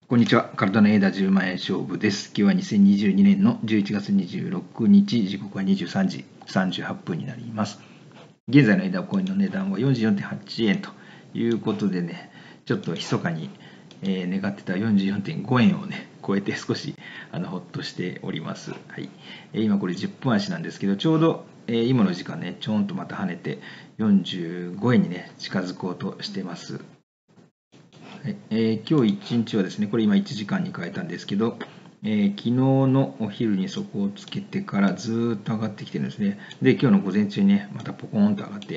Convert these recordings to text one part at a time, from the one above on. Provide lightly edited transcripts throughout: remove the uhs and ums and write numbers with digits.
こんにちは。体の枝10万円勝負です。今日は2022年の11月26日、時刻は23時38分になります。現在の枝コインの値段は 44.8 円ということでね、ちょっと密かに願ってた 44.5 円をね、超えて少しほっとしております。はい、今これ10分足なんですけど、ちょうど今の時間ね、ちょんとまた跳ねて45円にね、近づこうとしています。今日一日はですね、これ今1時間に変えたんですけど、昨日のお昼に底をつけてからずっと上がってきてるんですね。で、今日の午前中にね、またポコーンと上がって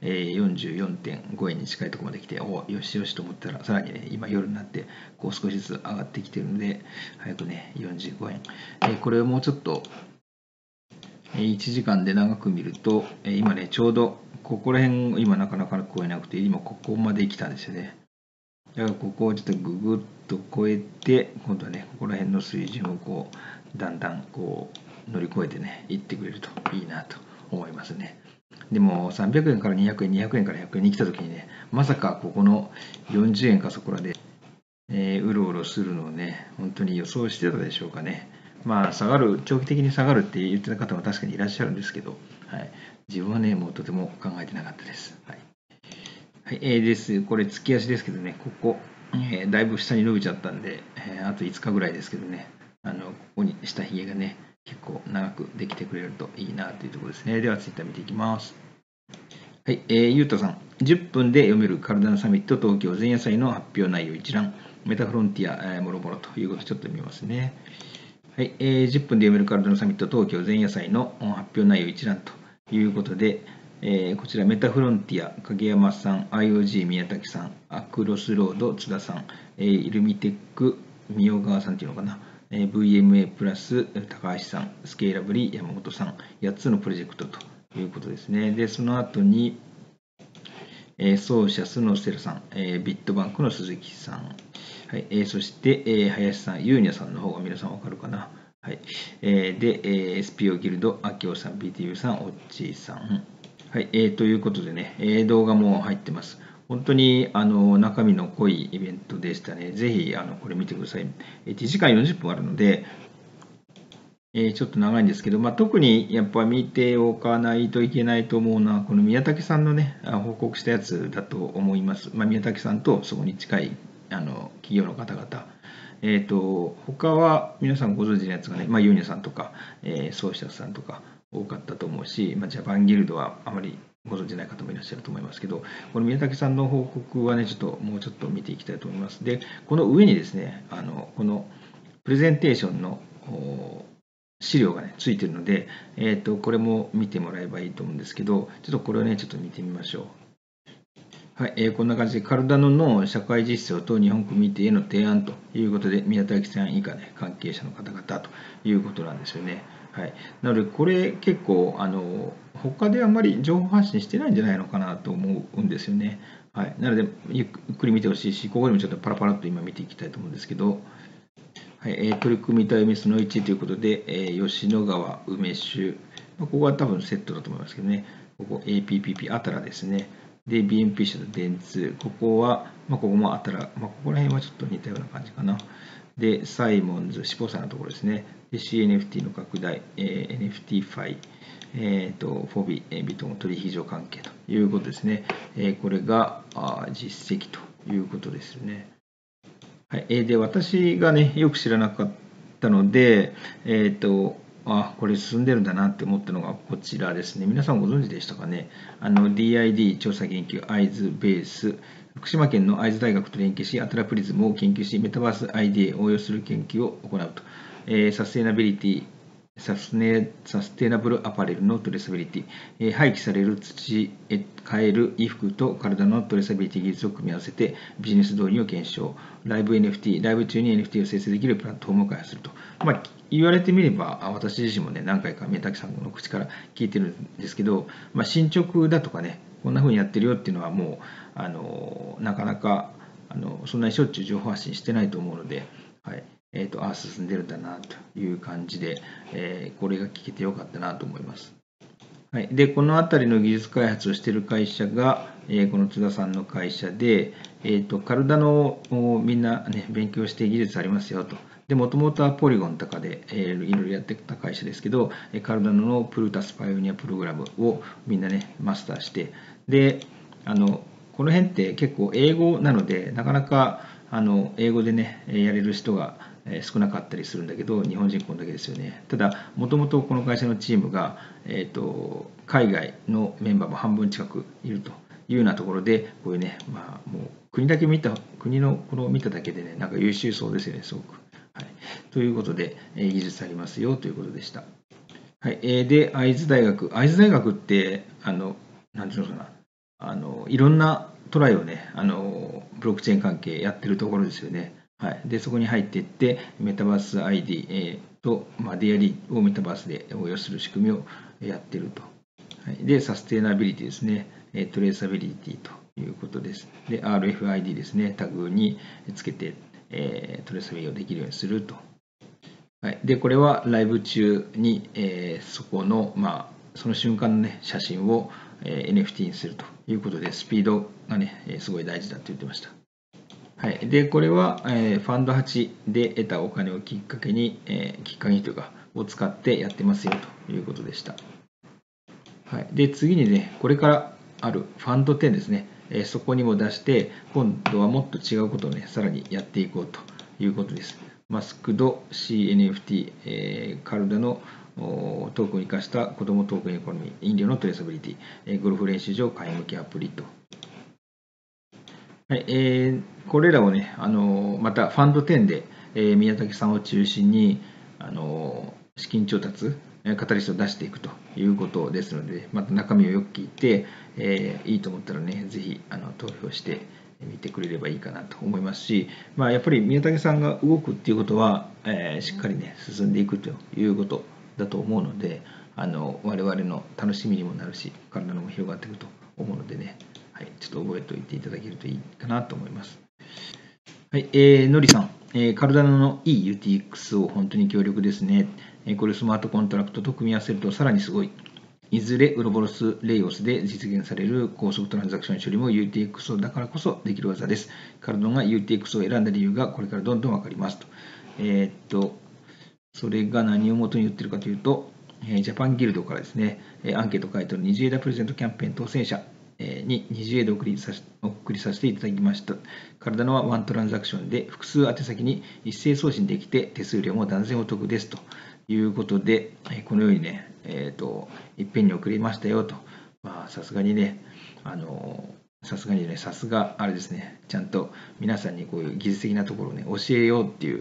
、44.5 円に近いところまで来て、およしよしと思ったら、さらにね、今夜になって、こう少しずつ上がってきてるので、早くね、45円。これをもうちょっと、1時間で長く見ると、今ね、ちょうどここら辺、今なかなか超えなくて、今ここまで来たんですよね。だからここをちょっとググッと超えて、今度はね、ここら辺の水準をこう、だんだんこう、乗り越えてね、いってくれるといいなと思いますね。でも、300円から200円、200円から100円に来た時にね、まさかここの40円かそこらで、うろうろするのをね、本当に予想してたでしょうかね。まあ、下がる、長期的に下がるって言ってた方も確かにいらっしゃるんですけど、はい、自分はね、もうとても考えてなかったです。はいはい、です。これ、月足ですけどね、ここ、だいぶ下に伸びちゃったんで、あと5日ぐらいですけどね、ここに下髭がね、結構長くできてくれるといいなというところですね。では、ツイッター見ていきます。はい、ゆうとさん、10分で読める体のサミット東京前夜祭の発表内容一覧、メタフロンティア、もろもろということでちょっと見ますね。はい、10分で読める体のサミット東京前夜祭の発表内容一覧ということで、こちらメタフロンティア影山さん、IOG 宮崎さん、アクロスロード津田さん、イルミテック宮川さんっていうのかな、VMA プラス高橋さん、スケーラブリー山本さん、8つのプロジェクトということですね。で、その後に、ソーシャスのステラさん、ビットバンクの鈴木さん、はいそして、林さん、ユーニャさんの方が皆さんわかるかな。はいで、SPO ギルド、アキオさん、BTU さん、オッチーさん。はい、ということでね、動画も入ってます。本当に中身の濃いイベントでしたね。ぜひこれ見てください。1時間40分あるので、ちょっと長いんですけど、特にやっぱ見ておかないといけないと思うのは、この宮武さんのね、報告したやつだと思います。宮武さんとそこに近い企業の方々。他は皆さんご存知のやつがね、ユーニャさんとか、ソーシャスさんとか多かったと思うし、ジャパンギルドはあまりご存知ない方もいらっしゃると思いますけど、この宮武さんの報告はね、もうちょっと見ていきたいと思います。で、この上にですね、このプレゼンテーションの資料がね、ついてるので、これも見てもらえばいいと思うんですけど、ちょっとこれをね、ちょっと見てみましょう。はい、こんな感じで、体の脳、社会実装と日本組手への提案ということで、宮田さん以下ね、関係者の方々ということなんですよね。はい、なので、これ結構、他であんまり情報発信してないんじゃないのかなと思うんですよね。はい、なので、ゆっくり見てほしいし、ここでもちょっとパラパラっと今見ていきたいと思うんですけど、はい、取り組みたいミスの1ということで、吉野川梅酒、ここは多分セットだと思いますけどね、ここ APPP アタラですね。で、BNP 社の電通、ここは、ここもアタラ、ここら辺はちょっと似たような感じかな。で、サイモンズ、シポさんのところですね。で、CNFT の拡大、NFT ファイ、フォビ、ビトン取引所関係ということですね。これが実績ということですね。はい、で、私がね、よく知らなかったので、これ進んでるんだなって思ったのがこちらですね。皆さんご存知でしたかね。DID 調査研究会津ベース、福島県の会津大学と連携し、アトラプリズムを研究し、メタバース ID を応用する研究を行うと。サステナビリティサステナブルアパレルのトレーサビリティ、廃棄される土へ変える衣服と体のトレーサビリティ技術を組み合わせてビジネス導入を検証、ライブ NFT、ライブ中に NFT を生成できるプラットフォームを開発すると。言われてみれば、私自身もね、何回か宮崎さんの口から聞いてるんですけど、進捗だとかね、こんな風にやってるよっていうのはもう、なかなか、そんなにしょっちゅう情報発信してないと思うので、はい。進んでるんだなという感じで、これが聞けてよかったなと思います。はい、でこの辺りの技術開発をしている会社が、 この津田さんの会社で、カルダノをみんな、ね、勉強して技術ありますよと。で、もともとはポリゴンとかで、いろいろやってた会社ですけど、カルダノのプルタスパイオニアプログラムをみんなね、マスターして、で、この辺って結構英語なので、なかなか英語でね、やれる人が少なかったりするんだけど、日本人こんだけですよね。ただ、もともとこの会社のチームが、海外のメンバーも半分近くいるというようなところで、こういうね、まあ、もう国のこの見ただけでね、なんか優秀そうですよね、すごく。はい、ということで、技術ありますよということでした。はい、で、会津大学。会津大学って、なんていうのかな、いろんなトライをね、ブロックチェーン関係やってるところですよね。はい、でそこに入っていって、メタバース ID と、DAI をメタバースで応用する仕組みをやっていると。はい、で、サステナビリティですね、トレーサビリティということです。で、RFID ですね、タグにつけて、トレーサビリティをできるようにすると。はい、で、これはライブ中に、そこの、その瞬間の、ね、写真を、NFT にするということで、スピードがね、すごい大事だと言ってました。はい、でこれは、ファンド8で得たお金をきっかけに、きっかけというか、を使ってやってますよということでした。はい、で次にね、これからあるファンド10ですね、そこにも出して、今度はもっと違うことをね、さらにやっていこうということです。マスクド CNFT、カルダのトークンを生かした子どもトークンエコノミー、飲料のトレーサビリティ、ゴルフ練習場会員向けアプリと。はい、これらをね、またファンド10で、宮崎さんを中心に、資金調達、カタリストを出していくということですので、また中身をよく聞いて、いいと思ったらね、ぜひ投票してみてくれればいいかなと思いますし、やっぱり宮崎さんが動くっていうことは、しっかりね、進んでいくということだと思うので、我々の楽しみにもなるし、体も広がっていくと思うのでね、はい、ちょっと覚えておいていただけるといいかなと思います。はい、のりさん、カルダノの EUTX を本当に強力ですね。これスマートコントラクトと組み合わせるとさらにすごい。いずれウロボロス・レイオスで実現される高速トランザクション処理も UTXO だからこそできる技です。カルダノが UTXO を選んだ理由がこれからどんどん分かりますと。それが何を元に言ってるかというと、ジャパンギルドからですね、アンケート回答の20枝プレゼントキャンペーン当選者に20枝送りさせていただきました。体のはワントランザクションで複数宛先に一斉送信できて手数料も断然お得ですということで、このようにね、いっぺんに送りましたよと。さすがにね、さすがあれですね、ちゃんと皆さんにこういう技術的なところをね、教えようっていう、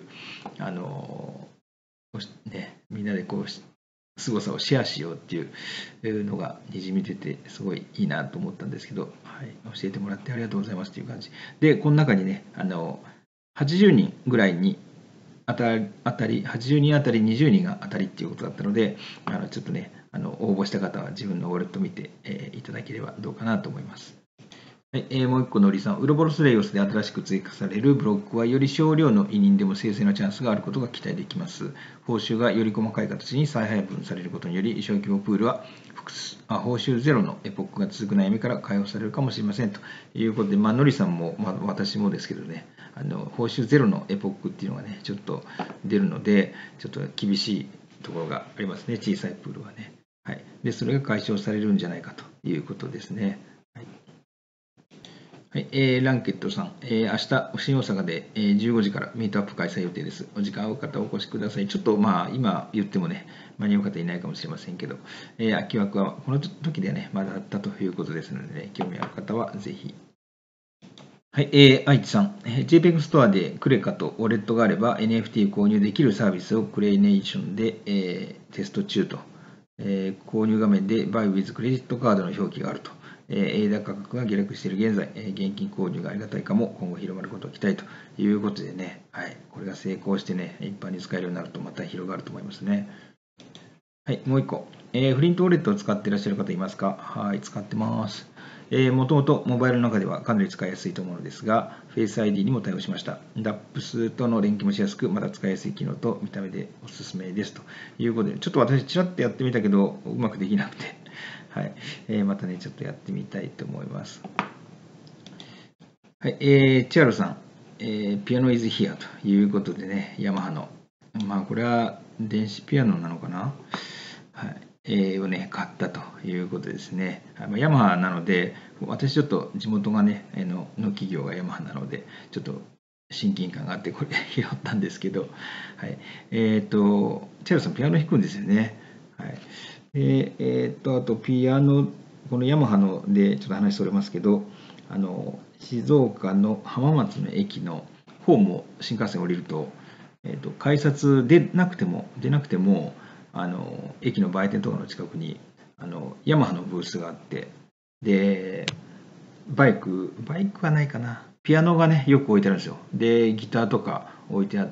みんなでこう凄さをシェアしようっていうのがにじみ出てすごいいいなと思ったんですけど、はい、教えてもらってありがとうございますという感じで、この中にね80人ぐらいに当たり80人当たり20人が当たりっていうことだったので、ちょっとね応募した方は自分のウォレット見て、いただければどうかなと思います。はい、もう一個のりさん、ウロボロスレイオスで新しく追加されるブロックはより少量の委任でも生成のチャンスがあることが期待できます。報酬がより細かい形に再配分されることにより、小規模プールは報酬ゼロのエポックが続く悩みから解放されるかもしれませんということで、のりさんも、私もですけどね、報酬ゼロのエポックっていうのがね、ちょっと出るので、ちょっと厳しいところがありますね、小さいプールはね。はい、でそれが解消されるんじゃないかということですね。はい、ランケットさん、明日、新大阪で、15時からミートアップ開催予定です。お時間合う方お越しください。ちょっと今言ってもね、間に合う方いないかもしれませんけど、空き枠はこの時でね、まだあったということですので、ね、興味ある方はぜひ。はい、愛知さん、JPEG ストアでクレカとウォレットがあれば NFT 購入できるサービスをクレイネーションで、テスト中と。購入画面で Buy with クレジットカードの表記があると。枝価格が下落している現在、現金購入がありがたいかも、今後広まることを期待ということでね、はい、これが成功してね、一般に使えるようになるとまた広がると思いますね。はい、もう一個、フリントウォレットを使っていらっしゃる方いますか？はい、使ってます。もともとモバイルの中ではかなり使いやすいと思うのですが、Face ID にも対応しました。DAPS との連携もしやすく、まだ使いやすい機能と見た目でおすすめですということで、ちょっと私、ちらっとやってみたけど、うまくできなくて、はい、またね、ちょっとやってみたいと思います。 はい、チアロさん、ピアノ is here ということでね、ヤマハの、まあこれは電子ピアノなのかな、はい、をね、買ったということですね。はい、ヤマハなので、私ちょっと地元がね、の企業がヤマハなので、ちょっと親近感があって、これ拾ったんですけど、はい、チアロさん、ピアノ弾くんですよね。はい、あとピアノ、このヤマハのでちょっと話それますけど、静岡の浜松の駅のホームを新幹線降りると、改札出なくても駅の売店とかの近くにヤマハのブースがあって、でバイクはないかな、ピアノがねよく置いてあるんですよ。でギターとか置いてあって、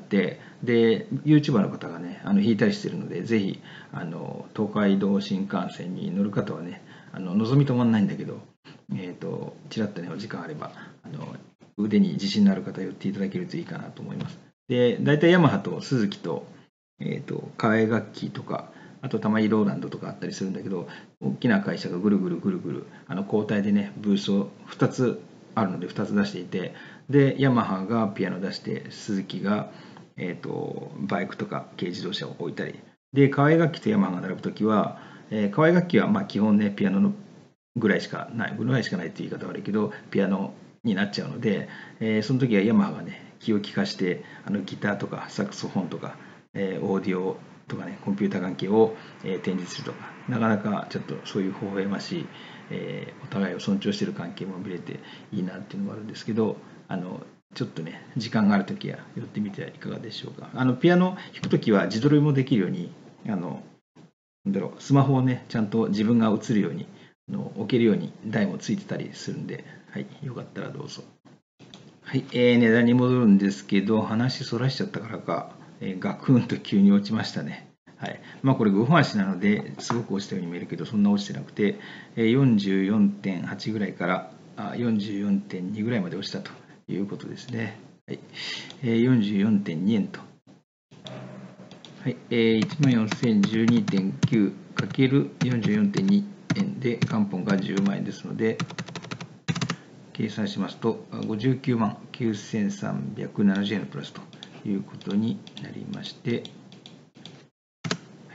で YouTuber の方がね弾いたりしてるので、ぜひ東海道新幹線に乗る方はね、のぞみ止まんないんだけど、ちらっとねお時間あれば腕に自信のある方寄っていただけるといいかなと思います。で大体ヤマハとスズキと、替え楽器とか、あとたまにローランドとかあったりするんだけど、大きな会社がぐるぐるぐるぐる交代でねブースを2つあるので2つ出していて、でヤマハがピアノ出して、スズキが、バイクとか軽自動車を置いたりで、替え楽器とヤマハが並ぶときは、替え楽器はまあ基本ねピアノのぐらいしかないって言い方悪いけど、ピアノになっちゃうので、その時はヤマハがね気を利かしてギターとかサクソフォンとか、オーディオとかねコンピュータ関係を、展示するとか、なかなかちょっとそういう微笑ましい、お互いを尊重している関係も見れていいなっていうのもあるんですけど、ちょっとね時間がある時は寄ってみてはいかがでしょうか。ピアノ弾く時は自撮りもできるように、なんだろう、スマホをねちゃんと自分が映るように置けるように台もついてたりするんで、はい、よかったらどうぞ。はい、値段に戻るんですけど、話そらしちゃったからか、ガクンと急に落ちましたね。はい。まあこれ5分足なのですごく落ちたように見えるけど、そんな落ちてなくて、44.8ぐらいから44.2ぐらいまで落ちたということですね。はい。44.2円と。はい。14,012.9× 44.2円で、元本が10万円ですので、計算しますと59万9370円のプラスということになりまして、はい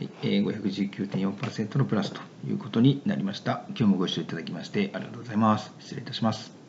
、519.4% のプラスということになりました。今日もご視聴いただきましてありがとうございます。失礼いたします。